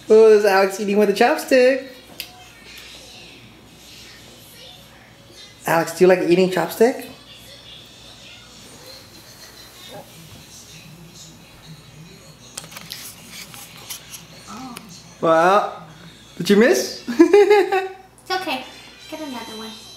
Oh, there's Alex eating with a chopstick. Alex, do you like eating chopstick? Oh. Well, did you miss? It's okay. Get another one.